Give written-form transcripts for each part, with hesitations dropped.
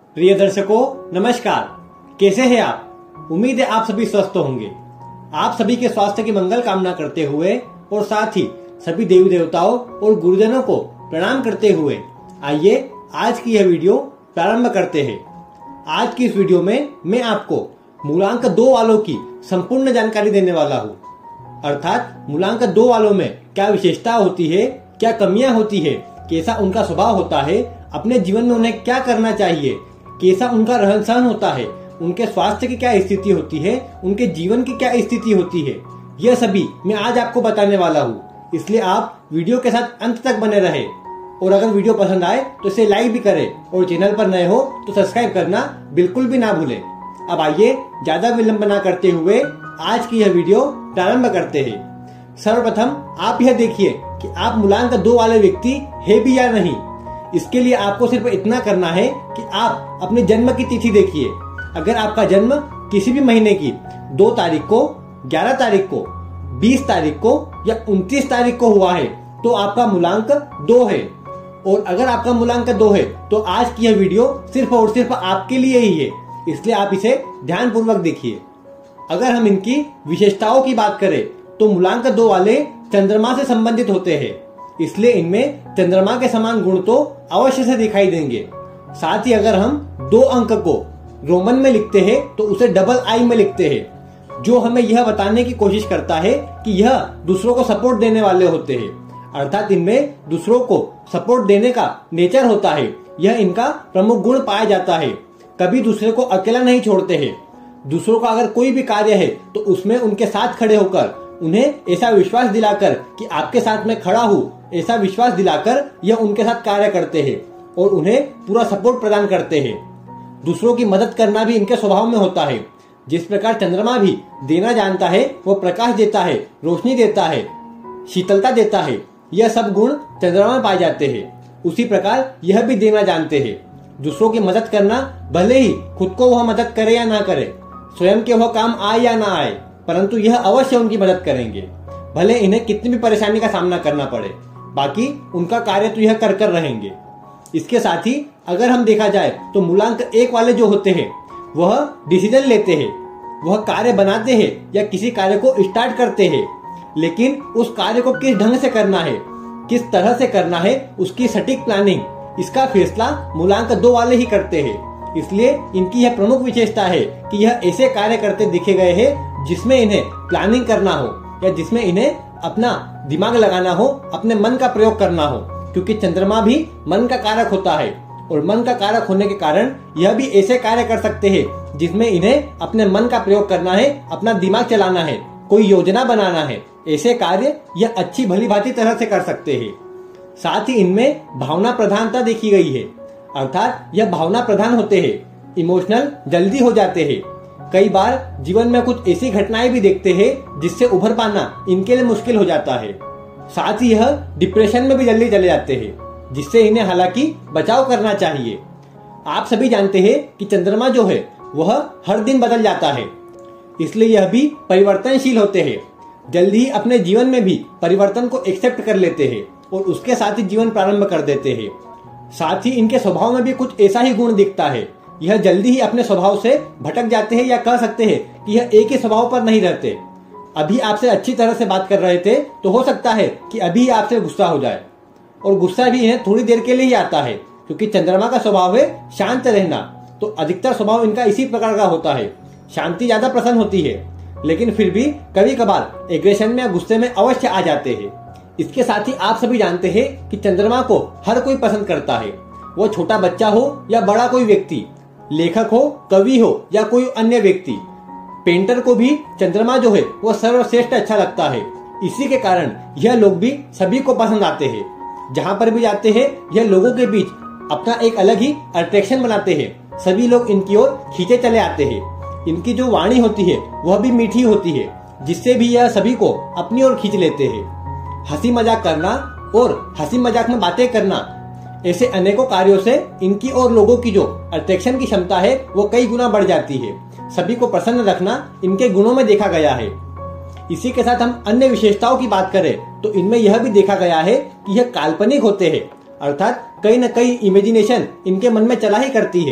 प्रिय दर्शकों नमस्कार। कैसे हैं आप? उम्मीद है आप सभी स्वस्थ होंगे। आप सभी के स्वास्थ्य की मंगल कामना करते हुए और साथ ही सभी देवी देवताओं और गुरुजनों को प्रणाम करते हुए आइए आज की यह वीडियो प्रारंभ करते हैं। आज की इस वीडियो में मैं आपको मूलांक 2 वालों की संपूर्ण जानकारी देने वाला हूँ। अर्थात मूलांक 2 वालों में क्या विशेषता होती है, क्या कमियां होती है, कैसा उनका स्वभाव होता है, अपने जीवन में उन्हें क्या करना चाहिए, कैसा उनका रहन सहन होता है, उनके स्वास्थ्य की क्या स्थिति होती है, उनके जीवन की क्या स्थिति होती है, यह सभी मैं आज आपको बताने वाला हूँ। इसलिए आप वीडियो के साथ अंत तक बने रहे और अगर वीडियो पसंद आए तो इसे लाइक भी करें और चैनल पर नए हो तो सब्सक्राइब करना बिल्कुल भी ना भूलें। अब आइए ज्यादा विलंब न करते हुए आज की यह वीडियो प्रारंभ करते हैं। सर्वप्रथम आप यह देखिए कि आप मूलांक 2 वाले व्यक्ति है भी या नहीं। इसके लिए आपको सिर्फ इतना करना है कि आप अपने जन्म की तिथि देखिए। अगर आपका जन्म किसी भी महीने की 2 तारीख को, 11 तारीख को, 20 तारीख को या 29 तारीख को हुआ है तो आपका मूलांक 2 है। और अगर आपका मूलांक 2 है तो आज की यह वीडियो सिर्फ और सिर्फ आपके लिए ही है, इसलिए आप इसे ध्यान पूर्वक देखिए। अगर हम इनकी विशेषताओं की बात करें तो मूलांक 2 वाले चंद्रमा से संबंधित होते हैं, इसलिए इनमें चंद्रमा के समान गुण तो अवश्य से दिखाई देंगे। साथ ही अगर हम 2 अंक को रोमन में लिखते हैं तो उसे डबल आई में लिखते हैं, जो हमें यह बताने की कोशिश करता है कि यह दूसरों को सपोर्ट देने वाले होते हैं। अर्थात इनमें दूसरों को सपोर्ट देने का नेचर होता है, यह इनका प्रमुख गुण पाया जाता है। कभी दूसरे को अकेला नहीं छोड़ते हैं। दूसरों का अगर कोई भी कार्य है तो उसमें उनके साथ खड़े होकर उन्हें ऐसा विश्वास दिलाकर कि आपके साथ मैं खड़ा हूँ, ऐसा विश्वास दिलाकर यह उनके साथ कार्य करते हैं और उन्हें पूरा सपोर्ट प्रदान करते हैं। दूसरों की मदद करना भी इनके स्वभाव में होता है। जिस प्रकार चंद्रमा भी देना जानता है, वो प्रकाश देता है, रोशनी देता है, शीतलता देता है, यह सब गुण चंद्रमा में पाए जाते हैं। उसी प्रकार यह भी देना जानते हैं। दूसरों की मदद करना, भले ही खुद को वह मदद करे या ना करे, स्वयं के वह काम आए या ना आए, परंतु यह अवश्य उनकी मदद करेंगे, भले इन्हें कितनी भी परेशानी का सामना करना पड़े। बाकी उनका कार्य तो यह कर कर रहेंगे। इसके साथ ही अगर हम देखा जाए तो मूलांक 1 वाले जो होते हैं वह डिसीजन लेते हैं, वह कार्य बनाते हैं या किसी कार्य को स्टार्ट करते हैं, लेकिन उस कार्य को किस ढंग से करना है, किस तरह से करना है, उसकी सटीक प्लानिंग, इसका फैसला मूलांक 2 वाले ही करते हैं। इसलिए इनकी यह प्रमुख विशेषता है कि यह ऐसे कार्य करते दिखे गए हैं जिसमें इन्हें प्लानिंग करना हो या जिसमें इन्हें अपना दिमाग लगाना हो, अपने मन का प्रयोग करना हो, क्योंकि चंद्रमा भी मन का कारक होता है और मन का कारक होने के कारण यह भी ऐसे कार्य कर सकते हैं जिसमें इन्हें अपने मन का प्रयोग करना है, अपना दिमाग चलाना है, कोई योजना बनाना है। ऐसे कार्य यह अच्छी भली भांति तरह से कर सकते हैं। साथ ही इनमें भावना प्रधानता देखी गई है, अर्थात यह भावना प्रधान होते हैं, इमोशनल जल्दी हो जाते हैं। कई बार जीवन में कुछ ऐसी घटनाएं भी देखते हैं जिससे उभर पाना इनके लिए मुश्किल हो जाता है। साथ ही यह डिप्रेशन में भी जल्दी चले जाते हैं, जिससे इन्हें हालांकि बचाव करना चाहिए। आप सभी जानते हैं कि चंद्रमा जो है वह हर दिन बदल जाता है, इसलिए यह भी परिवर्तनशील होते हैं। जल्दी ही अपने जीवन में भी परिवर्तन को एक्सेप्ट कर लेते हैं और उसके साथ ही जीवन प्रारंभ कर देते हैं। साथ ही इनके स्वभाव में भी कुछ ऐसा ही गुण दिखता है, यह जल्दी ही अपने स्वभाव से भटक जाते हैं या कह सकते हैं कि यह एक ही स्वभाव पर नहीं रहते। अभी आपसे अच्छी तरह से बात कर रहे थे तो हो सकता है कि अभी आपसे गुस्सा हो जाए, और गुस्सा भी इन्हें थोड़ी देर के लिए ही आता है, क्योंकि चंद्रमा का स्वभाव है शांत रहना। तो अधिकतर स्वभाव इनका इसी प्रकार का होता है, शांति ज्यादा पसंद होती है, लेकिन फिर भी कभी कभार एग्रेशन में या गुस्से में अवश्य आ जाते हैं। इसके साथ ही आप सभी जानते हैं कि चंद्रमा को हर कोई पसंद करता है, वो छोटा बच्चा हो या बड़ा कोई व्यक्ति, लेखक हो, कवि हो या कोई अन्य व्यक्ति। पेंटर को भी चंद्रमा जो है वो सर्वश्रेष्ठ अच्छा लगता है। इसी के कारण यह लोग भी सभी को पसंद आते हैं। जहाँ पर भी जाते हैं यह लोगों के बीच अपना एक अलग ही अट्रैक्शन बनाते हैं, सभी लोग इनकी ओर खींचे चले आते हैं। इनकी जो वाणी होती है वह भी मीठी होती है, जिससे भी यह सभी को अपनी ओर खींच लेते हैं। हंसी मजाक करना और हंसी मजाक में बातें करना, ऐसे अनेकों कार्यों से इनकी और लोगों की जो अट्रैक्शन की क्षमता है वो कई गुना बढ़ जाती है। सभी को प्रसन्न रखना इनके गुणों में देखा गया है। इसी के साथ हम अन्य विशेषताओं की बात करें तो इनमें यह भी देखा गया है कि यह काल्पनिक होते हैं, अर्थात कहीं न कहीं इमेजिनेशन इनके मन में चला ही करती है।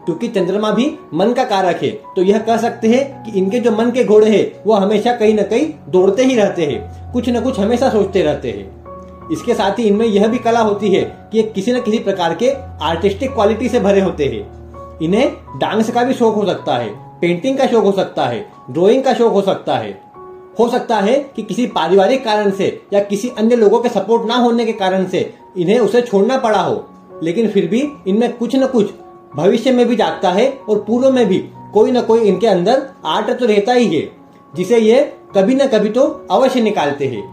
क्योंकि चंद्रमा भी मन का कारक है, तो यह कह सकते हैं कि इनके जो मन के घोड़े हैं वो हमेशा कहीं न कहीं दौड़ते ही रहते हैं, कुछ न कुछ हमेशा सोचते रहते हैं। इसके साथ ही इनमें यह भी कला होती है कि ये किसी न किसी प्रकार के आर्टिस्टिक क्वालिटी से भरे होते हैं। इन्हें डांस का भी शौक हो सकता है, पेंटिंग का शौक हो सकता है, ड्राइंग का शौक हो सकता है कि किसी पारिवारिक कारण से या किसी अन्य लोगों के सपोर्ट ना होने के कारण से इन्हें उसे छोड़ना पड़ा हो, लेकिन फिर भी इनमें कुछ न कुछ भविष्य में भी जागता है और पूर्व में भी कोई न कोई इनके अंदर आर्ट तो रहता ही है, जिसे ये कभी न कभी तो अवश्य निकालते हैं।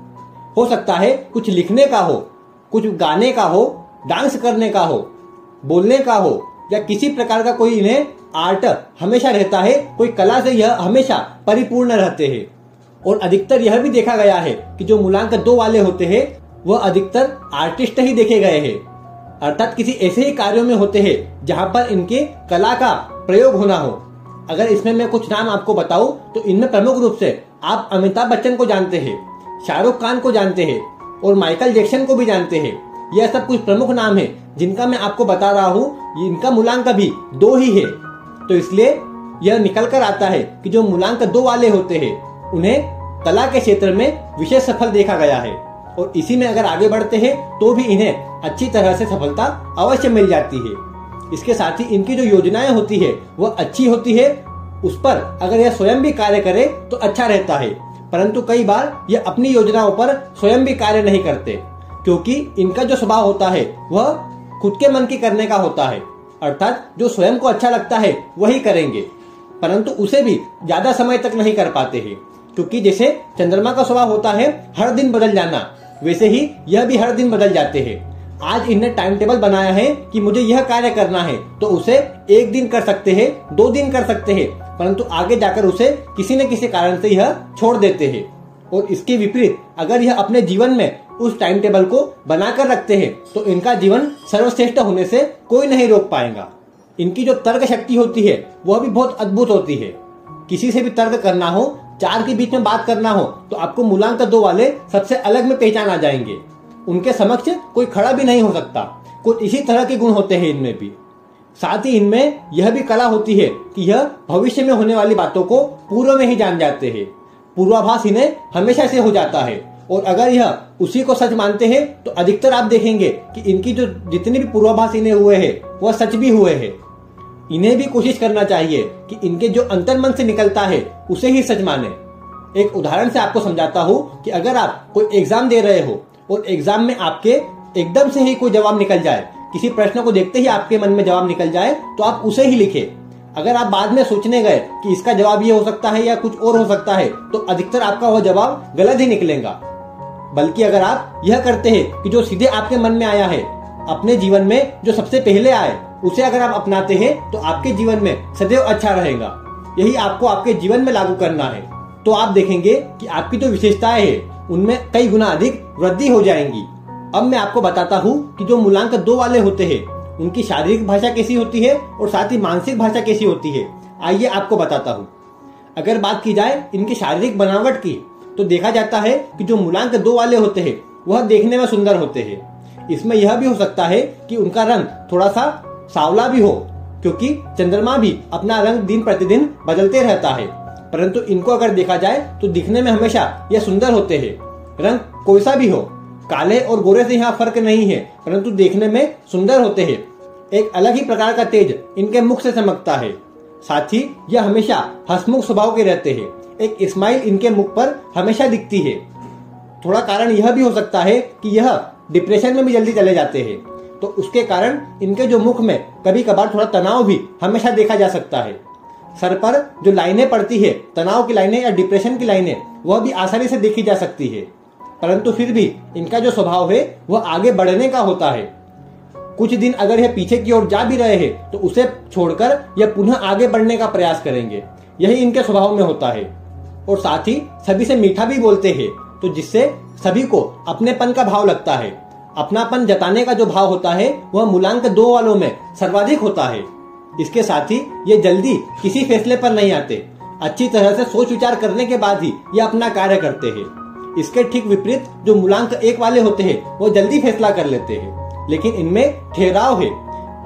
हो सकता है कुछ लिखने का हो, कुछ गाने का हो, डांस करने का हो, बोलने का हो, या किसी प्रकार का कोई इन्हें आर्ट हमेशा रहता है, कोई कला से यह हमेशा परिपूर्ण रहते हैं। और अधिकतर यह भी देखा गया है कि जो मूलांक 2 वाले होते हैं वह अधिकतर आर्टिस्ट ही देखे गए हैं, अर्थात किसी ऐसे ही कार्यों में होते हैं जहां पर इनके कला का प्रयोग होना हो। अगर इसमें मैं कुछ नाम आपको बताऊं तो इनमें प्रमुख रूप से आप अमिताभ बच्चन को जानते हैं, शाहरुख खान को जानते हैं और माइकल जैक्सन को भी जानते हैं। यह सब कुछ प्रमुख नाम है जिनका मैं आपको बता रहा हूँ। इनका मूलांक भी 2 ही है, तो इसलिए यह निकल कर आता है कि जो मूलांक 2 वाले होते हैं उन्हें कला के क्षेत्र में विशेष सफल देखा गया है, और इसी में अगर आगे बढ़ते हैं तो भी इन्हें अच्छी तरह से सफलता अवश्य मिल जाती है। इसके साथ ही इनकी जो योजनाएं होती है वह अच्छी होती है, उस पर अगर यह स्वयं भी कार्य करे तो अच्छा रहता है, परंतु कई बार यह अपनी योजनाओं पर स्वयं भी कार्य नहीं करते, क्योंकि इनका जो स्वभाव होता है वह खुद के मन की करने का होता है, अर्थात जो स्वयं को अच्छा लगता है वही करेंगे, परंतु उसे भी ज्यादा समय तक नहीं कर पाते हैं, क्योंकि जैसे चंद्रमा का स्वभाव होता है हर दिन बदल जाना, वैसे ही यह भी हर दिन बदल जाते हैं। आज इन्हें टाइम टेबल बनाया है कि मुझे यह कार्य करना है, तो उसे 1 दिन कर सकते हैं, 2 दिन कर सकते हैं, परंतु आगे जाकर उसे किसी न किसी कारण से यह छोड़ देते हैं। और इसके विपरीत अगर यह अपने जीवन में उस टाइम टेबल को बनाकर रखते हैं तो इनका जीवन सर्वश्रेष्ठ होने से कोई नहीं रोक पाएगा। इनकी जो तर्क शक्ति होती है वह भी बहुत अद्भुत होती है। किसी से भी तर्क करना हो, 4 के बीच में बात करना हो, तो आपको मूलांक 2 वाले सबसे अलग में पहचान आ जाएंगे। उनके समक्ष कोई खड़ा भी नहीं हो सकता। कुछ इसी तरह के गुण होते हैं इनमें भी। साथ ही इनमें यह भी कला होती है कि यह भविष्य में होने वाली बातों को पूर्व में ही जान जाते हैं। पूर्वाभास इन्हें हमेशा से हो जाता है, और अगर यह उसी को सच मानते हैं तो अधिकतर आप देखेंगे कि इनकी जो जितने भी पूर्वाभास इन्हें हुए हैं वह सच भी हुए हैं। इन्हें भी कोशिश करना चाहिए कि इनके जो अंतर्मन से निकलता है उसे ही सच माने। एक उदाहरण से आपको समझाता हूँ कि अगर आप कोई एग्जाम दे रहे हो और एग्जाम में आपके एकदम से ही कोई जवाब निकल जाए, किसी प्रश्न को देखते ही आपके मन में जवाब निकल जाए, तो आप उसे ही लिखे। अगर आप बाद में सोचने गए कि इसका जवाब ये हो सकता है या कुछ और हो सकता है, तो अधिकतर आपका वह जवाब गलत ही निकलेगा। बल्कि अगर आप यह करते हैं कि जो सीधे आपके मन में आया है, अपने जीवन में जो सबसे पहले आए उसे अगर आप अपनाते हैं तो आपके जीवन में सदैव अच्छा रहेगा। यही आपको आपके जीवन में लागू करना है, तो आप देखेंगे कि आपकी जो विशेषताएं हैं उनमें कई गुना अधिक वृद्धि हो जाएंगी। अब मैं आपको बताता हूँ कि जो मूलांक 2 वाले होते हैं उनकी शारीरिक भाषा कैसी होती है और साथ ही मानसिक भाषा कैसी होती है। आइए आपको बताता हूँ। अगर बात की जाए इनकी शारीरिक बनावट की, तो देखा जाता है कि जो मूलांक 2 वाले होते हैं वह देखने में सुंदर होते हैं। इसमें यह भी हो सकता है कि उनका रंग थोड़ा सा सांवला भी हो, क्योंकि चंद्रमा भी अपना रंग दिन प्रतिदिन बदलते रहता है, परंतु इनको अगर देखा जाए तो दिखने में हमेशा यह सुंदर होते हैं। रंग कोई सा भी हो, काले और गोरे से यहाँ फर्क नहीं है, परंतु देखने में सुंदर होते हैं। एक अलग ही प्रकार का तेज इनके मुख से चमकता है। साथ ही यह हमेशा हंसमुख स्वभाव के रहते हैं। एक स्माइल इनके मुख पर हमेशा दिखती है। थोड़ा कारण यह भी हो सकता है कि यह डिप्रेशन में भी जल्दी चले जाते हैं, तो उसके कारण इनके जो मुख में कभी कभार थोड़ा तनाव भी हमेशा देखा जा सकता है। सर पर जो लाइनें पड़ती है, तनाव की लाइनें या डिप्रेशन की लाइनें, वह भी आसानी से देखी जा सकती है, परंतु फिर भी इनका जो स्वभाव है वह आगे बढ़ने का होता है। कुछ दिन अगर यह पीछे की ओर जा भी रहे हैं तो उसे छोड़कर यह पुनः आगे बढ़ने का प्रयास करेंगे। यही इनके स्वभाव में होता है। और साथ ही सभी से मीठा भी बोलते हैं, तो जिससे सभी को अपनेपन का भाव लगता है। अपनापन जताने का जो भाव होता है वह मूलांक 2 वालों में सर्वाधिक होता है। इसके साथ ही ये जल्दी किसी फैसले पर नहीं आते। अच्छी तरह से सोच विचार करने के बाद ही ये अपना कार्य करते हैं। इसके ठीक विपरीत जो मूलांक 1 वाले होते हैं वो जल्दी फैसला कर लेते हैं, लेकिन इनमें ठहराव है।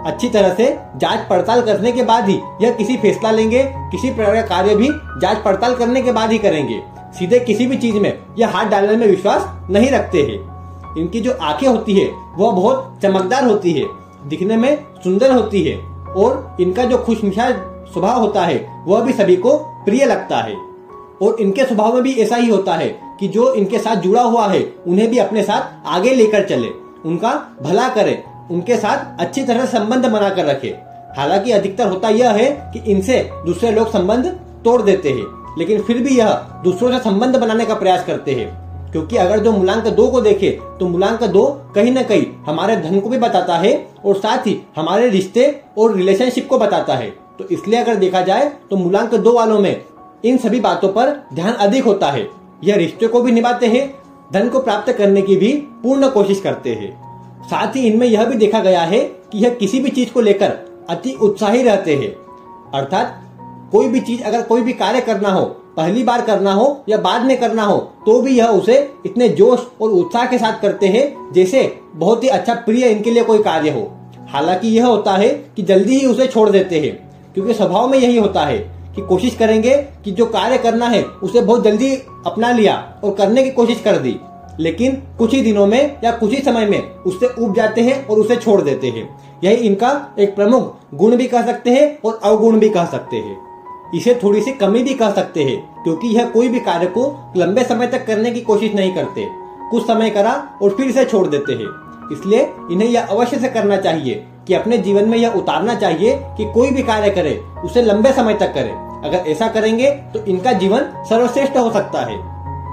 अच्छी तरह से जांच पड़ताल करने के बाद ही यह किसी फैसला लेंगे। किसी प्रकार का कार्य भी जांच पड़ताल करने के बाद ही करेंगे। सीधे किसी भी चीज में यह हाथ डालने में विश्वास नहीं रखते हैं। इनकी जो आंखें होती है वह बहुत चमकदार होती है, दिखने में सुंदर होती है और इनका जो खुशमिजाज स्वभाव होता है वह भी सभी को प्रिय लगता है। और इनके स्वभाव में भी ऐसा ही होता है कि जो इनके साथ जुड़ा हुआ है उन्हें भी अपने साथ आगे लेकर चले, उनका भला करे, उनके साथ अच्छी तरह संबंध बनाकर रखे। हालांकि अधिकतर होता यह है कि इनसे दूसरे लोग संबंध तोड़ देते हैं, लेकिन फिर भी यह दूसरों से संबंध बनाने का प्रयास करते हैं। क्योंकि अगर जो मुलांक 2 को देखे तो मुलांक 2 कहीं न कहीं हमारे धन को भी बताता है और साथ ही हमारे रिश्ते और रिलेशनशिप को बताता है। तो इसलिए अगर देखा जाए तो मुलांक 2 वालों में इन सभी बातों पर ध्यान अधिक होता है। यह रिश्ते को भी निभाते हैं, धन को प्राप्त करने की भी पूर्ण कोशिश करते हैं। साथ ही इनमें यह भी देखा गया है कि यह किसी भी चीज को लेकर अति उत्साही रहते हैं। अर्थात कोई भी चीज, अगर कोई भी कार्य करना हो, पहली बार करना हो या बाद में करना हो, तो भी यह उसे इतने जोश और उत्साह के साथ करते हैं जैसे बहुत ही अच्छा प्रिय इनके लिए कोई कार्य हो। हालांकि यह होता है कि जल्दी ही उसे छोड़ देते हैं, क्योंकि स्वभाव में यही होता है कि कोशिश करेंगे कि जो कार्य करना है उसे बहुत जल्दी अपना लिया और करने की कोशिश कर दी, लेकिन कुछ ही दिनों में या कुछ ही समय में उससे ऊब जाते हैं और उसे छोड़ देते हैं। यही इनका एक प्रमुख गुण भी कह सकते हैं और अवगुण भी कह सकते हैं। इसे थोड़ी सी कमी भी कह सकते हैं, क्योंकि यह कोई भी कार्य को लंबे समय तक करने की कोशिश नहीं करते। कुछ समय करा और फिर इसे छोड़ देते हैं। इसलिए इन्हें यह अवश्य से करना चाहिए कि अपने जीवन में यह उतारना चाहिए कि कोई भी कार्य करे उसे लंबे समय तक करे। अगर ऐसा करेंगे तो इनका जीवन सर्वश्रेष्ठ हो सकता है।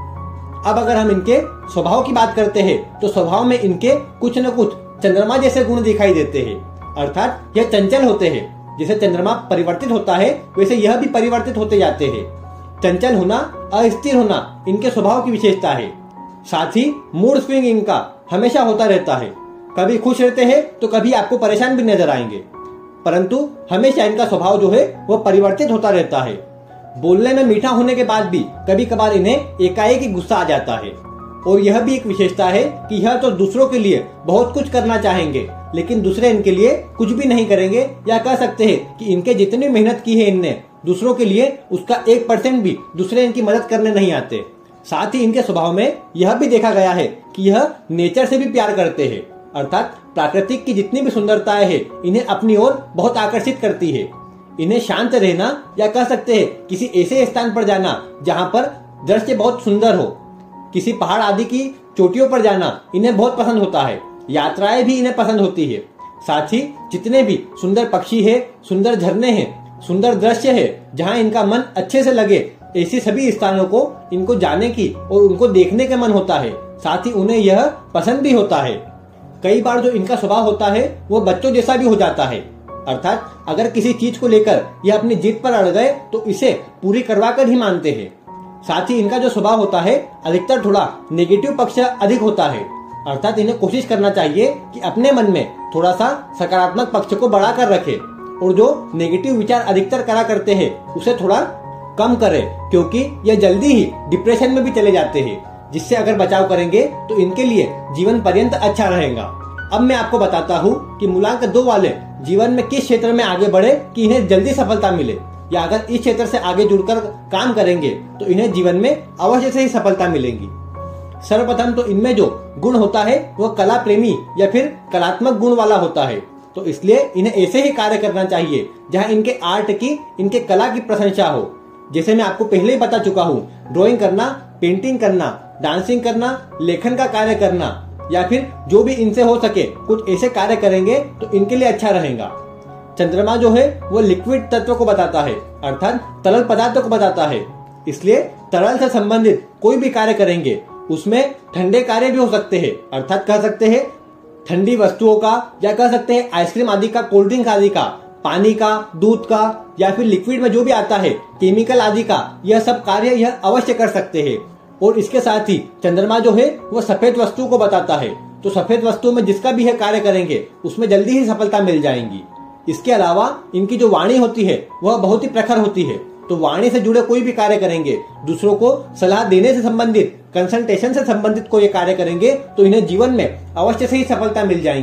अब अगर हम इनके स्वभाव की बात करते हैं तो स्वभाव में इनके कुछ न कुछ चंद्रमा जैसे गुण दिखाई देते हैं। अर्थात यह चंचल होते हैं। जैसे चंद्रमा परिवर्तित होता है वैसे यह भी परिवर्तित होते जाते हैं। चंचल होना, अस्थिर होना इनके स्वभाव की विशेषता है। साथ ही मूड स्विंग इनका हमेशा होता रहता है। कभी खुश रहते हैं तो कभी आपको परेशान भी नजर आएंगे, परंतु हमेशा इनका स्वभाव जो है वह परिवर्तित होता रहता है। बोलने में मीठा होने के बाद भी कभी कभार इन्हें एकाएक ही गुस्सा आ जाता है। और यह भी एक विशेषता है कि यह तो दूसरों के लिए बहुत कुछ करना चाहेंगे, लेकिन दूसरे इनके लिए कुछ भी नहीं करेंगे। या कह सकते हैं कि इनके जितनी मेहनत की है इनने दूसरों के लिए, उसका 1% भी दूसरे इनकी मदद करने नहीं आते। साथ ही इनके स्वभाव में यह भी देखा गया है कि यह नेचर से भी प्यार करते हैं। अर्थात प्राकृतिक की जितनी भी सुंदरताएं हैं इन्हें अपनी ओर बहुत आकर्षित करती है। इन्हें शांत रहना या कह सकते हैं किसी ऐसे स्थान पर जाना जहां पर दृश्य बहुत सुंदर हो, किसी पहाड़ आदि की चोटियों पर जाना इन्हें बहुत पसंद होता है। यात्राएं भी इन्हें पसंद होती है। साथ ही जितने भी सुंदर पक्षी है, सुंदर झरने हैं, सुंदर दृश्य है, जहां इनका मन अच्छे से लगे, ऐसे सभी स्थानों को इनको जाने की और उनको देखने का मन होता है। साथ ही उन्हें यह पसंद भी होता है। कई बार जो इनका स्वभाव होता है वो बच्चों जैसा भी हो जाता है। अर्थात अगर किसी चीज को लेकर यह अपनी जिद पर अड़ गए तो इसे पूरी करवा कर ही मानते हैं। साथ ही इनका जो स्वभाव होता है अधिकतर थोड़ा नेगेटिव पक्ष अधिक होता है। अर्थात इन्हें कोशिश करना चाहिए कि अपने मन में थोड़ा सा सकारात्मक पक्ष को बढ़ा कर रखे और जो नेगेटिव विचार अधिकतर करा करते हैं उसे थोड़ा कम करें, क्योंकि यह जल्दी ही डिप्रेशन में भी चले जाते हैं, जिससे अगर बचाव करेंगे तो इनके लिए जीवन पर्यंत अच्छा रहेगा। अब मैं आपको बताता हूँ कि मुलांक 2 वाले जीवन में किस क्षेत्र में आगे बढ़े कि इन्हें जल्दी सफलता मिले, या अगर इस क्षेत्र से आगे जुड़कर काम करेंगे तो इन्हें जीवन में अवश्य से ही सफलता मिलेगी। सर्वप्रथम तो इनमें जो गुण होता है वह कला प्रेमी या फिर कलात्मक गुण वाला होता है। तो इसलिए इन्हें ऐसे ही कार्य करना चाहिए जहां इनके आर्ट की, इनके कला की प्रशंसा हो। जैसे मैं आपको पहले ही बता चुका हूँ, ड्राइंग करना, पेंटिंग करना, डांसिंग करना, लेखन का कार्य करना, या फिर जो भी इनसे हो सके कुछ ऐसे कार्य करेंगे तो इनके लिए अच्छा रहेगा। चंद्रमा जो है वो लिक्विड तत्व को बताता है, अर्थात तरल पदार्थों को बताता है। इसलिए तरल से संबंधित कोई भी कार्य करेंगे उसमें ठंडे कार्य भी हो सकते हैं। अर्थात कह सकते हैं ठंडी वस्तुओं का, या कह सकते हैं आइसक्रीम आदि का, कोल्ड ड्रिंक आदि का, पानी का, दूध का, या फिर लिक्विड में जो भी आता है, केमिकल आदि का, यह सब कार्य यह अवश्य कर सकते हैं। और इसके साथ ही चंद्रमा जो है वो सफेद वस्तु को बताता है। तो सफेद वस्तु में जिसका भी है कार्य करेंगे उसमें जल्दी ही सफलता मिल जाएंगी। इसके अलावा इनकी जो वाणी होती है वह बहुत ही प्रखर होती है। तो वाणी से जुड़े कोई भी कार्य करेंगे, दूसरों को सलाह देने से संबंधित, कंसल्टेशन से संबंधित कोई कार्य करेंगे तो इन्हें जीवन में अवश्य से ही सफलता मिल जाएंगी।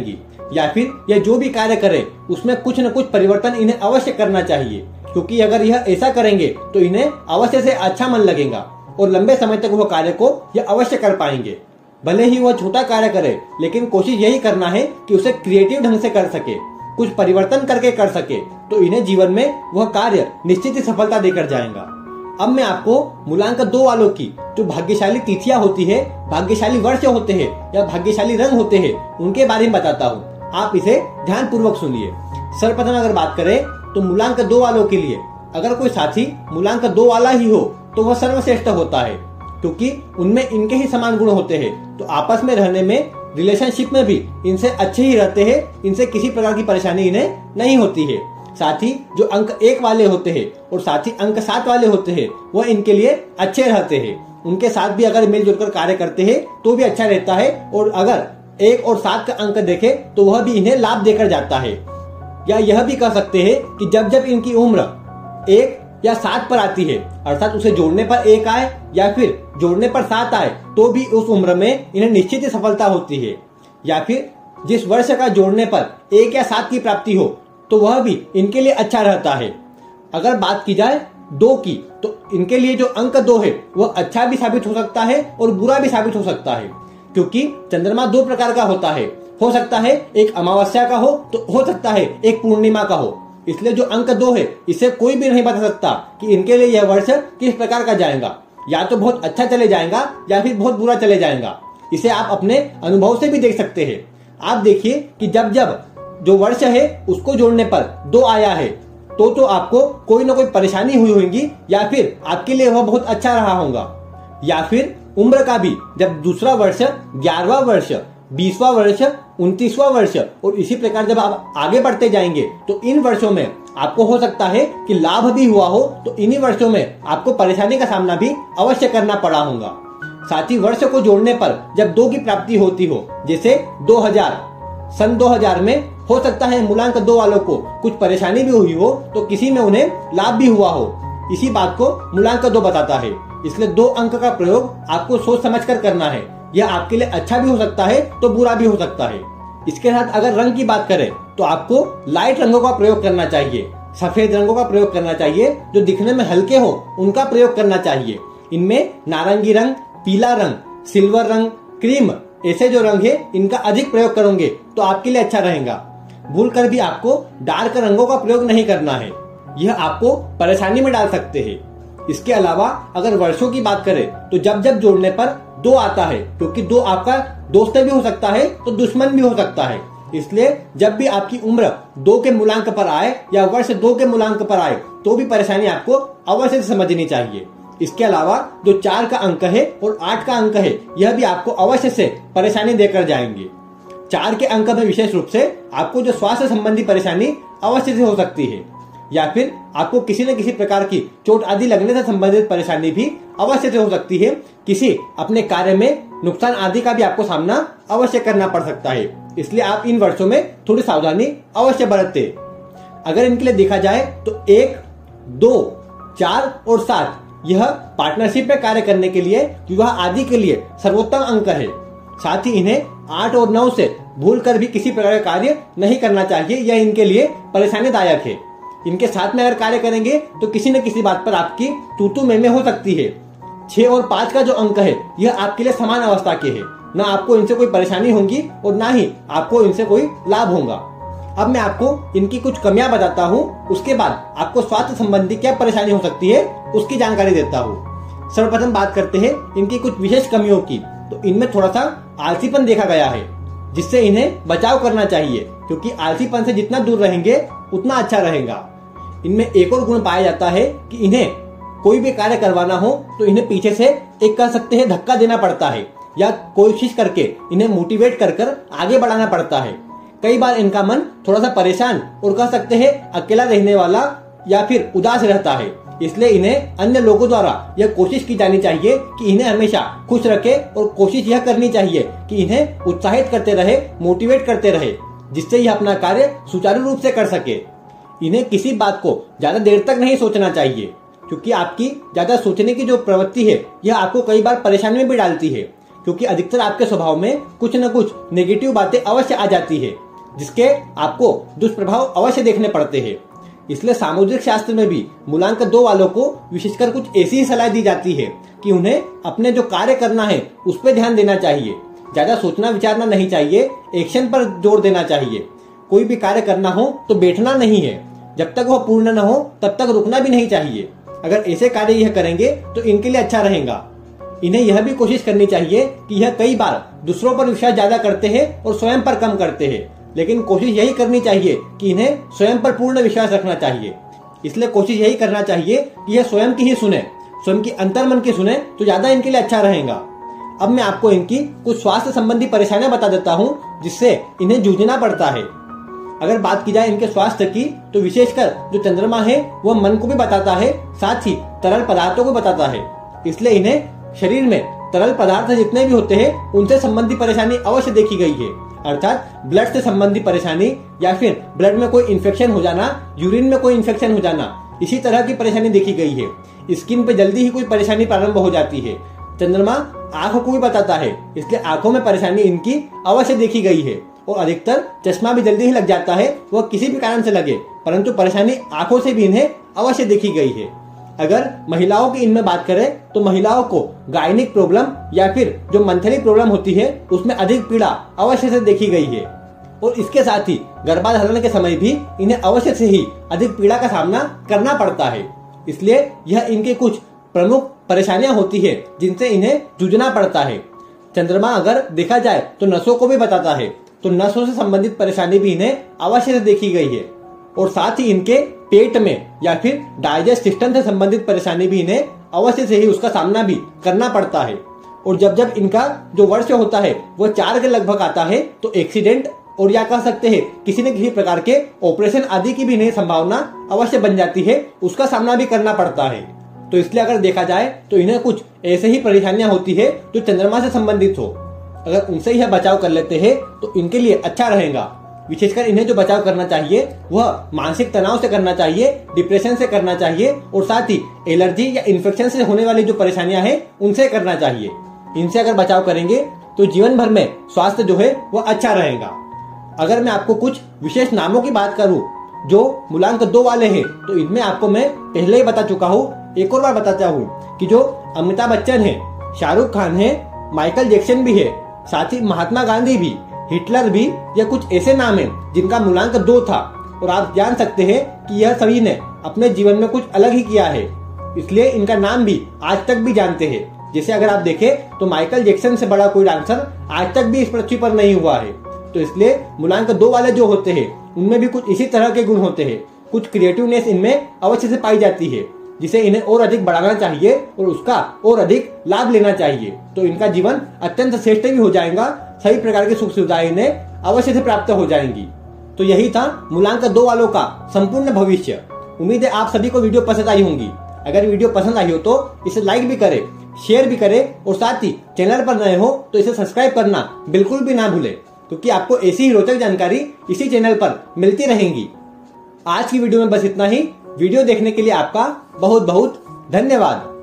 या फिर यह जो भी कार्य करे उसमें कुछ न कुछ परिवर्तन इन्हें अवश्य करना चाहिए, क्योंकि अगर यह ऐसा करेंगे तो इन्हें अवश्य से अच्छा मन लगेगा और लंबे समय तक वह कार्य को यह अवश्य कर पाएंगे। भले ही वह छोटा कार्य करे, लेकिन कोशिश यही करना है कि उसे क्रिएटिव ढंग से कर सके, कुछ परिवर्तन करके कर सके, तो इन्हें जीवन में वह कार्य निश्चित ही सफलता देकर जाएगा। अब मैं आपको मूलांक 2 वालों की जो भाग्यशाली तिथियां होती है, भाग्यशाली वर्ष होते हैं या भाग्यशाली रंग होते हैं, उनके बारे में बताता हूँ। आप इसे ध्यान पूर्वक सुनिए। सर्वप्रथम अगर बात करें तो मूलांक 2 वालों के लिए अगर कोई साथी मूलांक 2 वाला ही हो तो वह सर्वश्रेष्ठ होता है, क्योंकि उनमें इनके ही समान गुण होते हैं। तो आपस में रहने में, रिलेशनशिप में भी इनसे अच्छे ही रहते हैं, इनसे किसी प्रकार की परेशानी इन्हें नहीं होती है। साथ ही जो अंक 1 वाले होते हैं और साथ ही अंक 7 वाले होते हैं, वह इनके लिए अच्छे रहते हैं। उनके साथ भी अगर मिलजुल कर कार्य करते हैं तो भी अच्छा रहता है, और अगर 1 और 7 का अंक देखे तो वह भी इन्हें लाभ देकर जाता है। या यह भी कह सकते हैं कि जब जब इनकी उम्र 1 या 7 पर आती है, अर्थात उसे जोड़ने पर 1 आए या फिर जोड़ने पर 7 आए, तो भी उस उम्र में इन्हें निश्चित ही सफलता होती है। या फिर जिस वर्ष का जोड़ने पर 1 या 7 की प्राप्ति हो तो वह भी इनके लिए अच्छा रहता है। अगर बात की जाए 2 की, तो इनके लिए जो अंक 2 है वह अच्छा भी साबित हो सकता है और बुरा भी साबित हो सकता है, क्योंकि चंद्रमा 2 प्रकार का होता है। हो सकता है एक अमावस्या का हो, तो हो सकता है एक पूर्णिमा का हो। इसलिए जो अंक 2 है, इसे कोई भी नहीं बता सकता कि इनके लिए यह वर्ष किस प्रकार का जाएगा। या तो बहुत अच्छा चले जाएगा या फिर बहुत बुरा चले जाएगा। इसे आप अपने अनुभव से भी देख सकते हैं। आप देखिए कि जब जब जो वर्ष है उसको जोड़ने पर 2 आया है, तो आपको कोई ना कोई परेशानी हुई होगी, या फिर आपके लिए वह बहुत अच्छा रहा होगा। या फिर उम्र का भी जब दूसरा वर्ष, 11वां वर्ष, 20वां वर्ष, 29वां वर्ष और इसी प्रकार जब आप आगे बढ़ते जाएंगे, तो इन वर्षों में आपको हो सकता है कि लाभ भी हुआ हो, तो इन्हीं वर्षों में आपको परेशानी का सामना भी अवश्य करना पड़ा होगा। साथ ही वर्ष को जोड़ने पर जब 2 की प्राप्ति होती हो, जैसे 2000, सन 2000 में हो सकता है मूलांक 2 वालों को कुछ परेशानी भी हुई हो, तो किसी में उन्हें लाभ भी हुआ हो। इसी बात को मूलांक 2 बताता है। इसलिए 2 अंक का प्रयोग आपको सोच समझ कर करना है। यह आपके लिए अच्छा भी हो सकता है तो बुरा भी हो सकता है। इसके साथ अगर रंग की बात करें तो आपको लाइट रंगों का प्रयोग करना चाहिए, सफेद रंगों का प्रयोग करना चाहिए, जो दिखने में हल्के हो उनका प्रयोग करना चाहिए। इनमें नारंगी रंग, पीला रंग, सिल्वर रंग, क्रीम, ऐसे जो रंग है इनका अधिक प्रयोग करोगे तो आपके लिए अच्छा रहेगा। भूल कर भी आपको डार्क रंगों का प्रयोग नहीं करना है, यह आपको परेशानी में डाल सकते हैं। इसके अलावा अगर वर्षों की बात करें तो जब जब जोड़ने पर 2 आता है, क्योंकि 2 आपका दोस्त भी हो सकता है तो दुश्मन भी हो सकता है। इसलिए जब भी आपकी उम्र 2 के मूलांक पर आए या वर्ष 2 के मूलांक पर आए, तो भी परेशानी आपको अवश्य से समझनी चाहिए। इसके अलावा जो 4 का अंक है और 8 का अंक है, यह भी आपको अवश्य से परेशानी देकर जाएंगे। 4 के अंक में विशेष रूप से आपको जो स्वास्थ्य संबंधी परेशानी अवश्य से हो सकती है, या फिर आपको किसी न किसी प्रकार की चोट आदि लगने से संबंधित परेशानी भी अवश्य से हो सकती है। किसी अपने कार्य में नुकसान आदि का भी आपको सामना अवश्य करना पड़ सकता है। इसलिए आप इन वर्षों में थोड़ी सावधानी अवश्य बरते। अगर इनके लिए देखा जाए तो 1, 2, 4 और 7 यह पार्टनरशिप में कार्य करने के लिए, विवाह आदि के लिए सर्वोत्तम अंक है। साथ ही इन्हें 8 और 9 से भूल कर भी किसी प्रकार का कार्य नहीं करना चाहिए, यह इनके लिए परेशानीदायक है। इनके साथ में अगर कार्य करेंगे तो किसी न किसी बात पर आपकी तू में हो सकती है। 6 और 5 का जो अंक है यह आपके लिए समान अवस्था के है, ना आपको इनसे कोई परेशानी होगी और ना ही आपको इनसे कोई लाभ होगा। अब मैं आपको इनकी कुछ कमियां बताता हूँ, उसके बाद आपको स्वास्थ्य संबंधी क्या परेशानी हो सकती है उसकी जानकारी देता हूँ। सर्वप्रथम बात करते हैं इनकी कुछ विशेष कमियों की। तो इनमें थोड़ा सा आलसीपन देखा गया है, जिससे इन्हें बचाव करना चाहिए, क्योंकि आलसीपन से जितना दूर रहेंगे उतना अच्छा रहेगा। इनमें एक और गुण पाया जाता है कि इन्हें कोई भी कार्य करवाना हो तो इन्हें पीछे से एक कह सकते हैं धक्का देना पड़ता है, या कोशिश करके इन्हें मोटिवेट कर आगे बढ़ाना पड़ता है। कई बार इनका मन थोड़ा सा परेशान और कह सकते हैं अकेला रहने वाला या फिर उदास रहता है। इसलिए इन्हें अन्य लोगों द्वारा यह कोशिश की जानी चाहिए कि इन्हें हमेशा खुश रखे, और कोशिश यह करनी चाहिए कि इन्हें उत्साहित करते रहे, मोटिवेट करते रहे, जिससे यह अपना कार्य सुचारू रूप से कर सके। इन्हें किसी बात को ज्यादा देर तक नहीं सोचना चाहिए, क्योंकि आपकी ज्यादा सोचने की जो प्रवृत्ति है यह आपको कई बार परेशानी में भी डालती है, क्योंकि अधिकतर आपके स्वभाव में कुछ न कुछ नेगेटिव बातें अवश्य आ जाती है। जिसके आपको दुष्प्रभाव अवश्य देखने पड़ते हैं। इसलिए सामुद्रिक शास्त्र में भी मूलांक 2 वालों को विशेषकर कुछ ऐसी ही सलाह दी जाती है कि उन्हें अपने जो कार्य करना है उस पर ध्यान देना चाहिए। ज्यादा सोचना विचारना नहीं चाहिए, एक्शन पर जोर देना चाहिए। कोई भी कार्य करना हो तो बैठना नहीं है, जब तक वह पूर्ण न हो तब तक रुकना भी नहीं चाहिए। अगर ऐसे कार्य यह करेंगे तो इनके लिए अच्छा रहेगा। इन्हें यह भी कोशिश करनी चाहिए कि यह कई बार दूसरों पर विश्वास ज्यादा करते हैं और स्वयं पर कम करते हैं, लेकिन कोशिश यही करनी चाहिए कि इन्हें स्वयं पर पूर्ण विश्वास रखना चाहिए। इसलिए कोशिश यही करना चाहिए कि यह स्वयं की ही सुने, स्वयं की अंतर्मन की सुने तो ज्यादा इनके लिए अच्छा रहेगा। अब मैं आपको इनकी कुछ स्वास्थ्य संबंधी परेशानियां बता देता हूँ जिससे इन्हें जूझना पड़ता है। अगर बात की जाए इनके स्वास्थ्य की तो विशेषकर जो चंद्रमा है वह मन को भी बताता है, साथ ही तरल पदार्थों को बताता है। इसलिए इन्हें शरीर में तरल पदार्थ जितने भी होते हैं उनसे संबंधी परेशानी अवश्य देखी गई है, अर्थात ब्लड से संबंधी परेशानी या फिर ब्लड में कोई इन्फेक्शन हो जाना, यूरिन में कोई इन्फेक्शन हो जाना, इसी तरह की परेशानी देखी गई है। स्किन पे जल्दी ही कोई परेशानी प्रारंभ हो जाती है। चंद्रमा आंखों को भी बताता है, इसलिए आंखों में परेशानी इनकी अवश्य देखी गई है और अधिकतर चश्मा भी जल्दी ही लग जाता है, वह किसी भी कारण से लगे, परंतु परेशानी आंखों से भी इन्हें अवश्य देखी गई है। अगर महिलाओं की इनमें बात करें तो महिलाओं को गायनिक प्रॉब्लम या फिर जो मंथली प्रॉब्लम होती है उसमें अधिक पीड़ा अवश्य से देखी गई है और इसके साथ ही गर्भाधारण के समय भी इन्हें अवश्य से ही अधिक पीड़ा का सामना करना पड़ता है। इसलिए यह इनके कुछ प्रमुख परेशानियां होती है जिनसे इन्हें जूझना पड़ता है। चंद्रमा अगर देखा जाए तो नसों को भी बताता है, तो नसों से संबंधित परेशानी भी इन्हें अवश्य से देखी गई है और साथ ही इनके पेट में या फिर डाइजेस्ट सिस्टम से संबंधित परेशानी भी इन्हें अवश्य से ही उसका सामना भी करना पड़ता है। और जब जब इनका जो वर्ष होता है वह 4 के लगभग आता है तो एक्सीडेंट और या कह सकते हैं किसी न किसी प्रकार के ऑपरेशन आदि की भी इन्हें संभावना अवश्य बन जाती है, उसका सामना भी करना पड़ता है। तो इसलिए अगर देखा जाए तो इन्हें कुछ ऐसे ही परेशानियां होती है जो चंद्रमा से संबंधित हो। अगर उनसे यह बचाव कर लेते हैं तो इनके लिए अच्छा रहेगा। विशेषकर इन्हें जो बचाव करना चाहिए वह मानसिक तनाव से करना चाहिए, डिप्रेशन से करना चाहिए और साथ ही एलर्जी या इन्फेक्शन से होने वाली जो परेशानियां हैं उनसे करना चाहिए। इनसे अगर बचाव करेंगे तो जीवन भर में स्वास्थ्य जो है वह अच्छा रहेगा। अगर मैं आपको कुछ विशेष नामों की बात करूं जो मूलांक 2 वाले हैं तो इनमें आपको मैं पहले ही बता चुका हूँ, एक और बार बताता हूँ कि जो अमिताभ बच्चन है, शाहरुख खान है, माइकल जैक्सन भी है, साथ ही महात्मा गांधी भी, हिटलर भी, यह कुछ ऐसे नाम हैं जिनका मूलांक 2 था और आप जान सकते हैं कि यह सभी ने अपने जीवन में कुछ अलग ही किया है, इसलिए इनका नाम भी आज तक भी जानते हैं। जैसे अगर आप देखें तो माइकल जैक्सन से बड़ा कोई डांसर आज तक भी इस पृथ्वी पर नहीं हुआ है। तो इसलिए मूलांक 2 वाले जो होते हैं उनमें भी कुछ इसी तरह के गुण होते हैं, कुछ क्रिएटिवनेस इनमें अवश्य से पाई जाती है जिसे इन्हें और अधिक बढ़ाना चाहिए और उसका और अधिक लाभ लेना चाहिए। तो इनका जीवन अत्यंत श्रेष्ठ भी हो जाएगा, सभी प्रकार की सुख सुविधाएं इन्हें अवश्य से प्राप्त हो जाएंगी। तो यही था मूलांक 2 वालों का संपूर्ण भविष्य। उम्मीद है आप सभी को वीडियो पसंद आई होंगी। अगर वीडियो पसंद आई हो तो इसे लाइक भी करें, शेयर भी करें और साथ ही चैनल पर नए हो तो इसे सब्सक्राइब करना बिल्कुल भी ना भूले, क्योंकि आपको ऐसी ही रोचक जानकारी इसी चैनल पर मिलती रहेंगी। आज की वीडियो में बस इतना ही। वीडियो देखने के लिए आपका बहुत बहुत धन्यवाद।